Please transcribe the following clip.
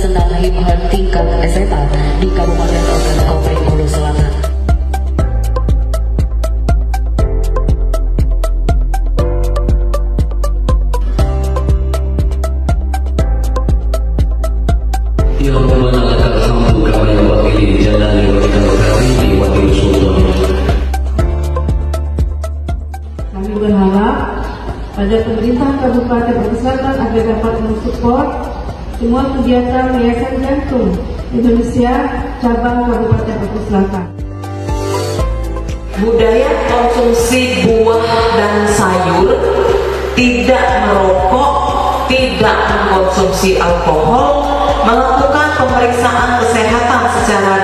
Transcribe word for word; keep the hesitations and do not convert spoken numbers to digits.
senam hip hop tingkat S M A di Kabupaten Ogan Bengkulu Selatan. Yang menangkan hamdu kami wakili jalani wakil kami wakil sultan. Kami berharap pada pemerintah Kabupaten Bengkulu Selatan agar dapat mensupport semua kegiatan Yayasan Jantung Indonesia cabang Kabupaten Bengkulu Selatan. Budaya konsumsi buah dan sayur, tidak merokok, tidak mengkonsumsi alkohol, melakukan pemeriksaan kesehatan secara